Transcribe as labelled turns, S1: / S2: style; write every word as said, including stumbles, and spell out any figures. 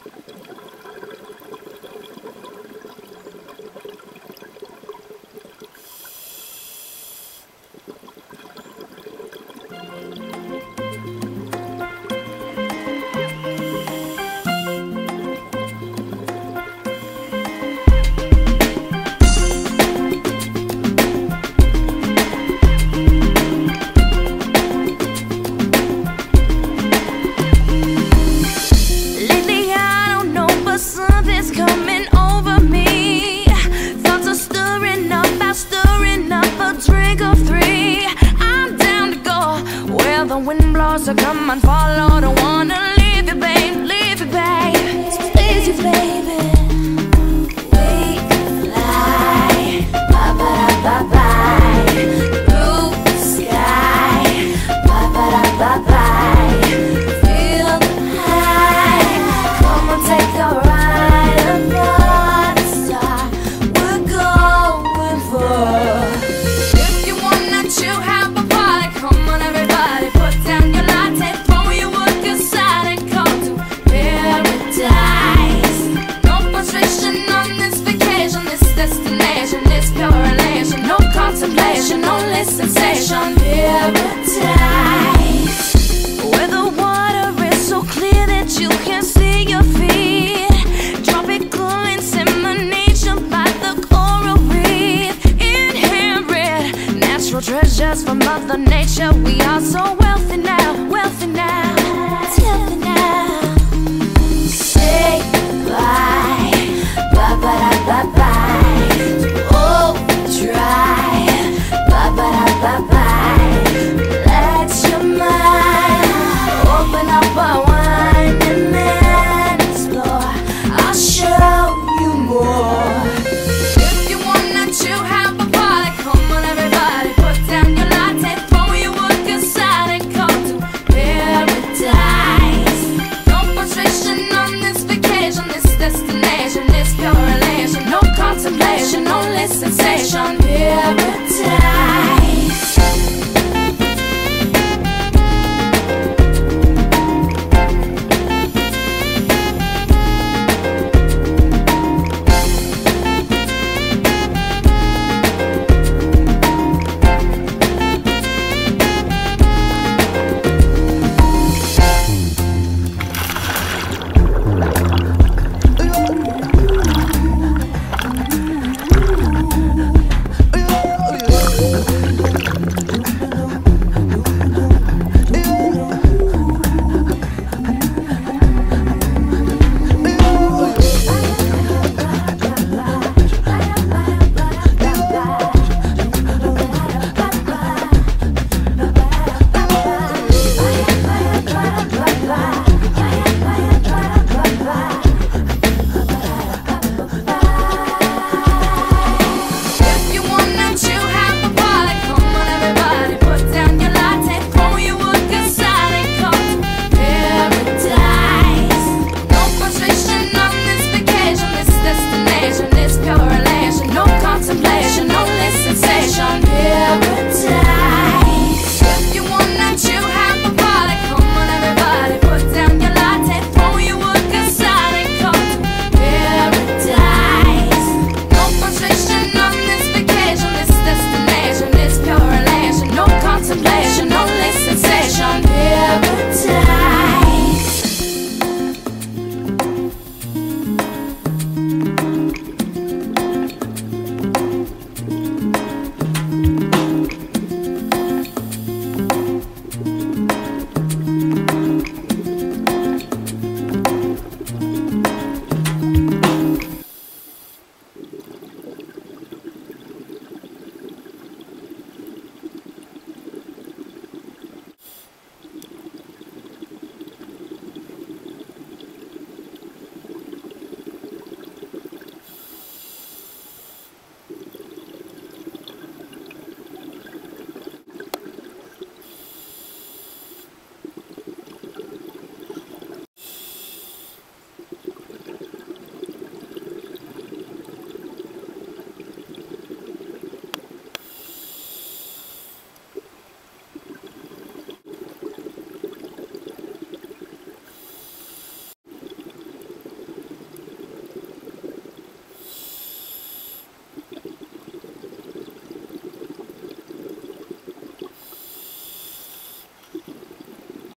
S1: The wind blows, so come and follow. Don't wanna leave you, babe, leave you, babe. So please you, baby. We fly, ba ba da ba ba. Blue sky, ba ba da ba ba. Feel the high. Come on, take a ride upon the star. We're going for. If you wanna chill, have a party. Come on, everybody. Only sensation, paradise, where the water is so clear that you can see your feet. Tropical insemination by the coral reef. Inherit natural treasures from Mother Nature. We are so wealthy now, wealthy now, healthy now. Say bye, bye bye bye bye. Oh, try. Let your mind open up a wine and then explore. I'll show you more. If you wanna chill, have a party. Come on, everybody, put down your latte, throw your work aside and come to paradise. No frustration on this vacation, this destination, this pure elation. No contemplation, only sensation, paradise.